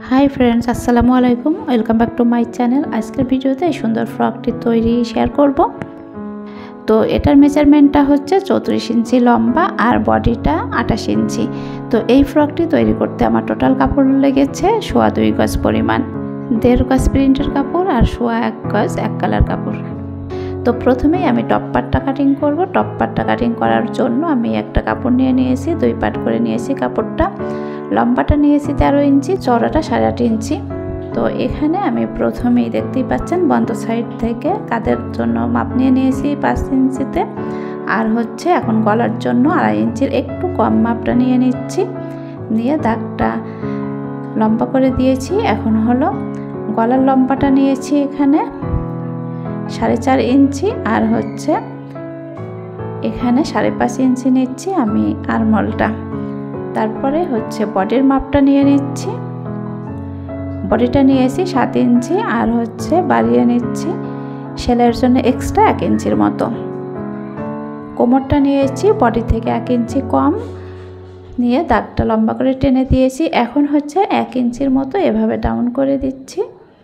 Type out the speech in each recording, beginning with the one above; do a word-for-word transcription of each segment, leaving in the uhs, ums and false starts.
High friends अस्सलामु आलैकुम welcome back to my channel. आजकल भिडियोते सुंदर फ्रकटी तैरी शेयर करब। तो एटार मेजारमेंटटा होच्छे चौत्रिश इंची लम्बा और बडिटा आठाश इंची। तो ये फ्रकटी तैरी करते आमार टोटाल कापड़ लेगेछे सोया दुई गज परिमाण, देड़ गज प्रिंटेर कापड़ और सोया एक गज एक कालार कापड़। तो प्रथमेই আমি টপ পাটটা কাটিং করব। টপ পাটটা কাটিং করার জন্য আমি একটা কাপড় নিয়ে নিয়েছি, দুই পাট করে নিয়েছি কাপড়টা। লম্বাটা নিয়েছি তেরো ইঞ্চি, চওড়াটা সাড়ে আট ইঞ্চি। তো এখানে আমি প্রথমেই দেখতেই পাচ্ছেন বন্ধ সাইড থেকে কাঁধের জন্য মাপ নিয়ে নিয়েছি পাঁচ ইঞ্চিতে, আর হচ্ছে এখন গলার জন্য আড়াই ইঞ্চির একটু কম মাপটা নিয়ে নিচ্ছি, নিয়ে দাগটা লম্বা করে দিয়েছি। এখন হলো গলার লম্বাটা নিয়েছি এখানে সাড়ে চার ইঞ্চি, আর হচ্ছে এখানে সাড়ে পাঁচ ইঞ্চি নিচ্ছি আমি আরমলটা। তারপরে হচ্ছে বডির মাপটা নিয়ে নিচ্ছি, বডিটা নিয়েছি সাত ইঞ্চি, আর হচ্ছে বাড়িয়ে নিচ্ছি সেলাইয়ের জন্য এক্সট্রা এক ইঞ্চির মতো। কোমরটা নিয়েছি বডি থেকে এক ইঞ্চি কম, নিয়ে দাগটা লম্বা করে টেনে দিয়েছি। এখন হচ্ছে এক ইঞ্চির মতো এভাবে ডাউন করে দিচ্ছি,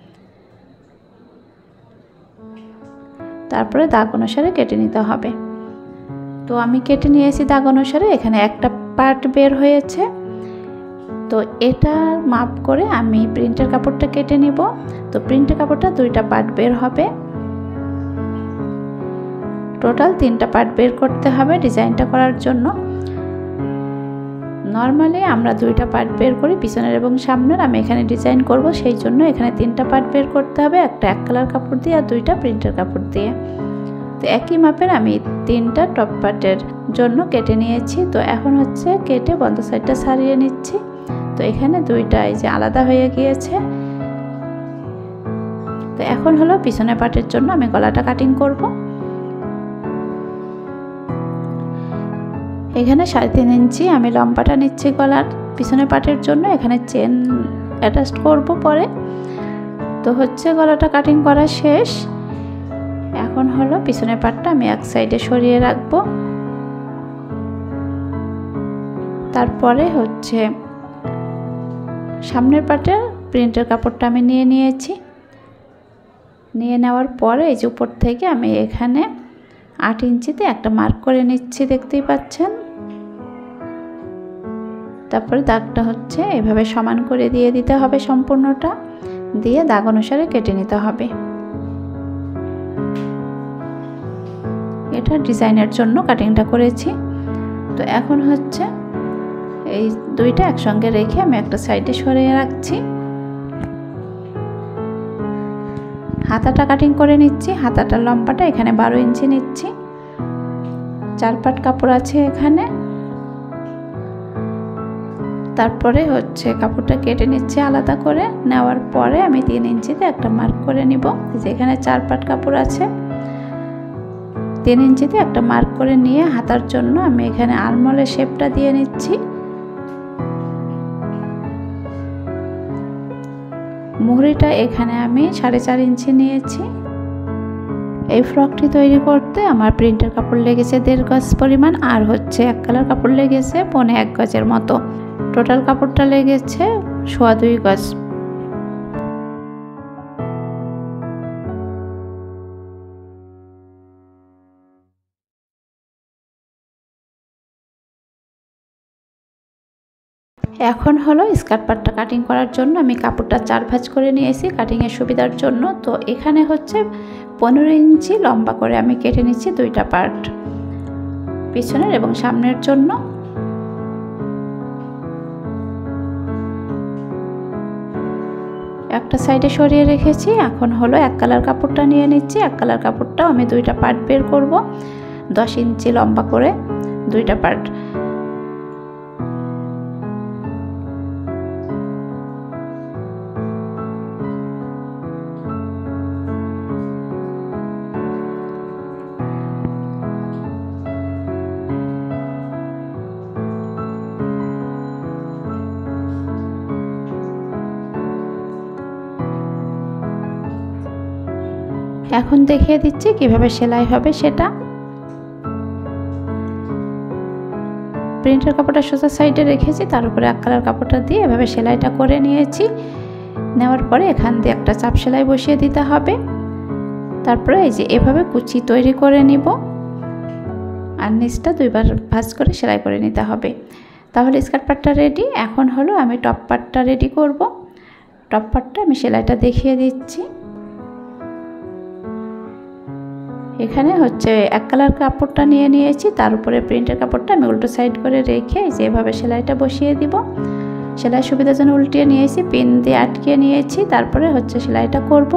তারপরে দাগ অনুসারে কেটে নিতে হবে। তো আমি কেটে নিয়েছি দাগ অনুসারে। এখানে একটা পার্ট বের হয়েছে, তো এটা মাপ করে আমি প্রিন্টের কাপড়টা কেটে নিব। তো প্রিন্টের কাপড়টা দুইটা পার্ট বের হবে, টোটাল তিনটা পার্ট বের করতে হবে ডিজাইনটা করার জন্য। নর্মালি আমরা দুইটা পার্ট বের করি পিছনের এবং সামনের, আমি এখানে ডিজাইন করব সেই জন্য এখানে তিনটা পার্ট বের করতে হবে, একটা এক কালার কাপড় দিয়ে আর দুইটা প্রিন্টের কাপড় দিয়ে। তো একই মাপের আমি তিনটা টপ পার্টের জন্য কেটে নিয়েছি। তো এখন হচ্ছে কেটে বন্ধ সাইডটা সারিয়ে নিচ্ছি। তো এখানে দুইটা এই যে আলাদা হয়ে গিয়েছে। তো এখন হলো পিছনের পার্টের জন্য আমি গলাটা কাটিং করব। এখানে সাড়ে তিন ইঞ্চি আমি লম্বাটা নিচ্ছি গলার পিছনের পার্টের জন্য। এখানে চেন অ্যাটাচ করব পরে। তো হচ্ছে গলাটা কাটিং করা শেষ। এখন হলো পিছনের পার্টটা আমি এক সাইডে সরিয়ে রাখবো। তারপরে হচ্ছে সামনের পার্টের প্রিন্টের কাপড়টা আমি নিয়ে নিয়েছি। নিয়ে নেওয়ার পরে এই যে উপর থেকে আমি এখানে আট ইঞ্চিতে একটা মার্ক করে নিচ্ছি, দেখতেই পাচ্ছেন। তারপরে দাগটা হচ্ছে এভাবে সমান করে দিয়ে দিতে হবে সম্পূর্ণটা, দিয়ে দাগ অনুসারে কেটে নিতে হবে। এটা ডিজাইনের জন্য কাটিংটা করেছি। তো এখন হচ্ছে এই দুইটা একসঙ্গে রেখে আমি একটা সাইডে সরিয়ে রাখছি। হাতাটা কাটিং করে নিচ্ছি। হাতাটার লম্বাটা এখানে বারো ইঞ্চি নিচ্ছি, চার পাট কাপড় আছে এখানে। তারপরে হচ্ছে কাপড়টা কেটে নিচ্ছি আলাদা করে। নেওয়ার পরে আমি তিন ইঞ্চিতে একটা মার্ক করে নিব। যেখানে চার পাট কাপড় আছে তিন ইঞ্চিতে একটা মার্ক করে নিয়ে হাতার জন্য আমি এখানে আরমলের শেপটা দিয়ে নিচ্ছি। মুহুরিটা এখানে আমি সাড়ে চার ইঞ্চি নিয়েছি। এই ফ্রকটি তৈরি করতে আমার প্রিন্টের কাপড় লেগেছে দেড় গজ পরিমাণ, আর হচ্ছে এক কালার কাপড় লেগেছে পৌনে এক গজের মতো। টোটাল কাপড়টা লেগেছে সোয়া দুই গজ। এখন হলো স্কার্ট পার্টটা কাটিং করার জন্য আমি কাপড়টা চার ভাঁজ করে নিয়েছি কাটিংয়ের সুবিধার জন্য। তো এখানে হচ্ছে পনেরো ইঞ্চি লম্বা করে আমি কেটে নিচ্ছি দুইটা পার্ট, পিছনের এবং সামনের জন্য। একটা সাইডে সরিয়ে রেখেছি। এখন হলো এক কালার কাপড়টা নিয়ে নিচ্ছি। এক কালার কাপড়টাও আমি দুইটা পার্ট বের করব, দশ ইঞ্চি লম্বা করে দুইটা পার্ট। এখন দেখিয়ে দিচ্ছি কিভাবে সেলাই হবে সেটা। প্রিন্টের কাপড়টা সোজা সাইডে রেখেছি, তার উপরে এক কালার কাপড়টা দিয়ে এভাবে সেলাইটা করে নিয়েছি। নেওয়ার পরে এখান দিয়ে একটা চাপ সেলাই বসিয়ে দিতে হবে। তারপরে এই যে এভাবে কুচি তৈরি করে নিব আর নিচটা দুইবার ভাঁজ করে সেলাই করে নিতে হবে। তাহলে স্কার্ট পার্টটা রেডি। এখন হলো আমি টপ পার্টটা রেডি করব। টপ পার্টটা আমি সেলাইটা দেখিয়ে দিচ্ছি। এখানে হচ্ছে এক কালার কাপড়টা নিয়ে নিয়েছি, তার উপরে প্রিন্টের কাপড়টা আমি উল্টো সাইড করে রেখে যেভাবে সেলাইটা বসিয়ে দিব। সেলাই সুবিধার জন্য উল্টিয়ে নিয়েছি, পিন দিয়ে আটকে নিয়েছি, তারপরে হচ্ছে সেলাইটা করব।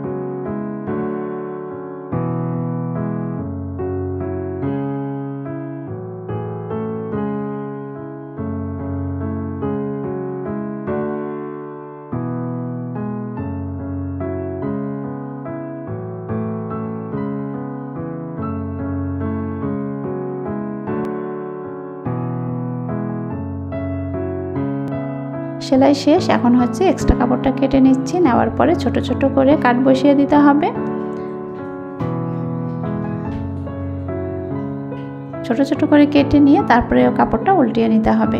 সেলাই শেষ। এখন হচ্ছে এক্সট্রা কাপড়টা কেটে নিচ্ছি। নেওয়ার পরে ছোট ছোট করে কাট বসিয়ে দিতে হবে। ছোট ছোট করে কেটে নিয়ে তারপরে কাপড়টা উল্টিয়ে নিতে হবে।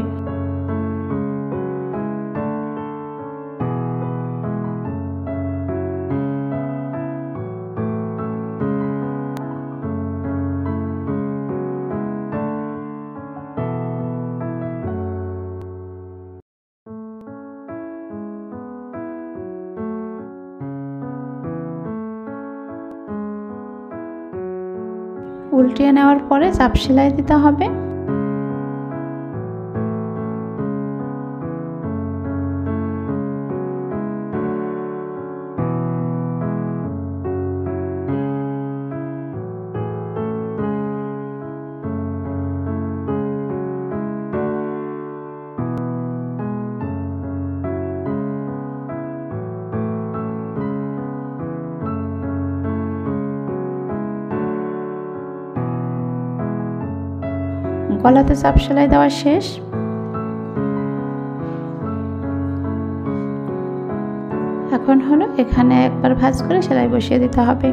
উল্টিয়ে নেওয়ার পরে চাপ সেলাই দিতে হবে। গলাতে চাপ সেলাই দেওয়া শেষ। এখন হলো এখানে একবার ভাঁজ করে সেলাই বসিয়ে দিতে হবে।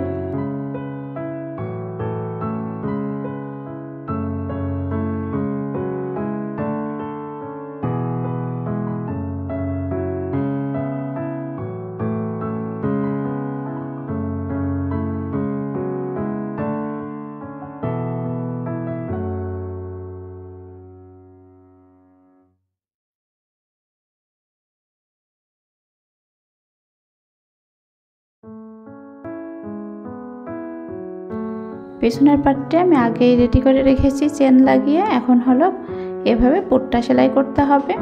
পেছনের পার্টটা আমি আগেই রেডি করে রেখেছি চেন লাগিয়ে। এখন হলো এভাবে পুটটা সেলাই করতে হবে।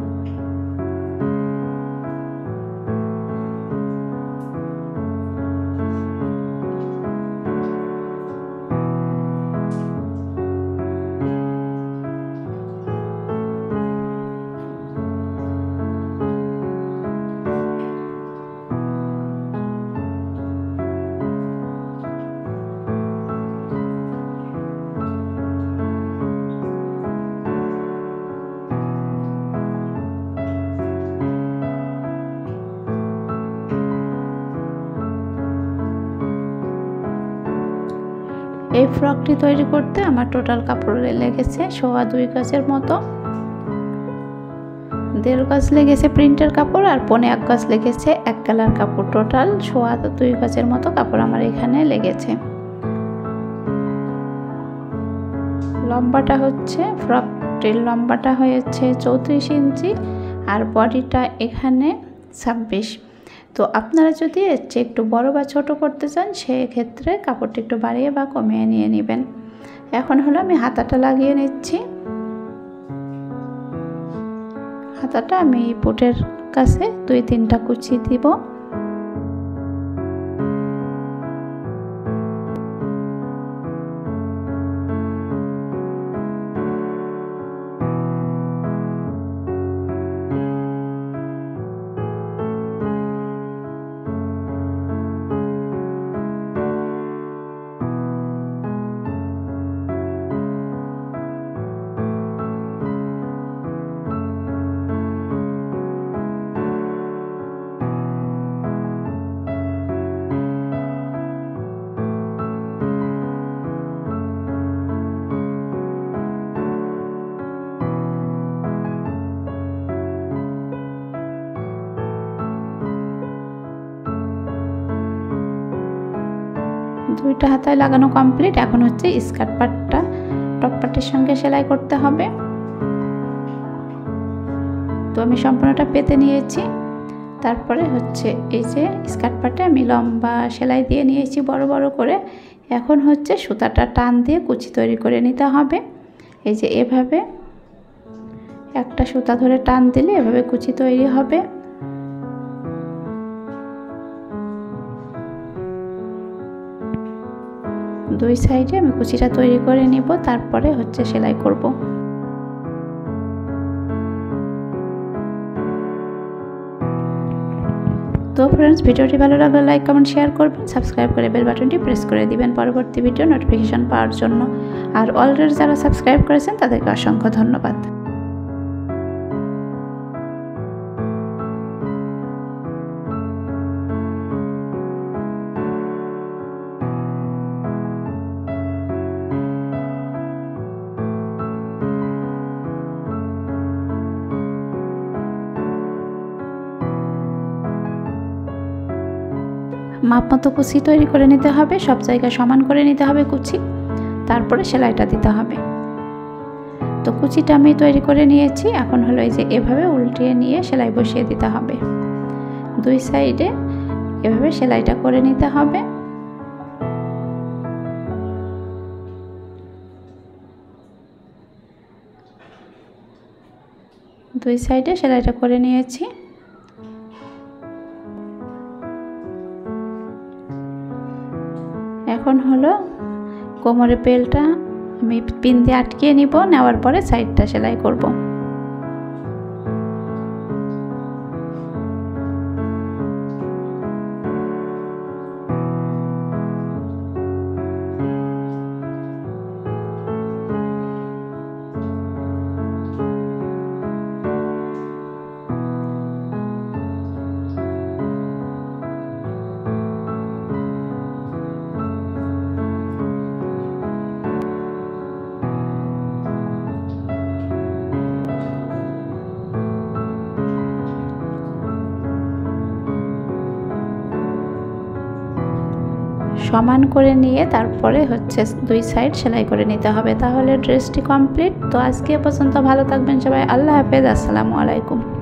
এই ফ্রকটি তৈরি করতে আমার টোটাল কাপড় লেগেছে সোয়া দুই গজের মতো। দেড় গজ লেগেছে প্রিন্টের কাপড় আর পৌনে এক গজ লেগেছে এক কালার কাপড়। টোটাল সোয়া দুই গজের মতো কাপড় আমার এখানে লেগেছে। লম্বাটা হচ্ছে ফ্রকটির লম্বাটা হয়েছে চৌত্রিশ ইঞ্চি আর বডিটা এখানে ছাব্বিশ। তো আপনারা যদি এর চেয়ে একটু বড় বা ছোট করতে চান সেক্ষেত্রে কাপড়টা একটু বাড়িয়ে বা কমিয়ে নিয়ে নেবেন। এখন হলো আমি হাতাটা লাগিয়ে নিচ্ছি। হাতাটা আমি পুটের কাছে দুই তিনটা কুচি দিব। দুইটা হাতায় লাগানো কমপ্লিট। এখন হচ্ছে স্কার্ট পাটটা টপ পাটের সঙ্গে সেলাই করতে হবে। তো আমি সম্পূর্ণটা পেতে নিয়েছি। তারপরে হচ্ছে এই যে স্কার্ট পাটে আমি লম্বা সেলাই দিয়ে নিয়েছি বড় বড় করে। এখন হচ্ছে সুতাটা টান দিয়ে কুচি তৈরি করে নিতে হবে। এই যে এভাবে একটা সুতা ধরে টান দিলে এভাবে কুচি তৈরি হবে। দুই সাইডে আমি কুচিটা তৈরি করে নিব, তারপরে হচ্ছে সেলাই করব। তো ফ্রেন্ডস, ভিডিওটি ভালো লাগলে লাইক কমেন্ট শেয়ার করবেন, সাবস্ক্রাইব করে বেল বাটনটি প্রেস করে দিবেন পরবর্তী ভিডিও নোটিফিকেশন পাওয়ার জন্য। আর অলরেডি যারা সাবস্ক্রাইব করেছেন তাদেরকে অসংখ্য ধন্যবাদ। মাপ মতো কুচি তৈরি করে নিতে হবে, সব জায়গায় সমান করে নিতে হবে কুচি, তারপরে সেলাইটা দিতে হবে। তো কুচিটা আমি তৈরি করে নিয়েছি। এখন হলো এই যে এভাবে উল্টিয়ে নিয়ে সেলাই বসিয়ে দিতে হবে। দুই সাইডে এভাবে সেলাইটা করে নিতে হবে। দুই সাইডে সেলাইটা করে নিয়েছি। এখন হলো কোমরের বেল্টটা আমি পিন দিয়ে আটকিয়ে নিব, নেওয়ার পরে সাইডটা সেলাই করব। সমান করে নিয়ে তারপরে হচ্ছে দুই সাইড সেলাই করে নিতে হবে, তাহলে ড্রেসটি কমপ্লিট। তো আজকে এ পর্যন্ত, ভালো থাকবেন সবাই, আল্লাহ হাফেজ, আসসালামু আলাইকুম।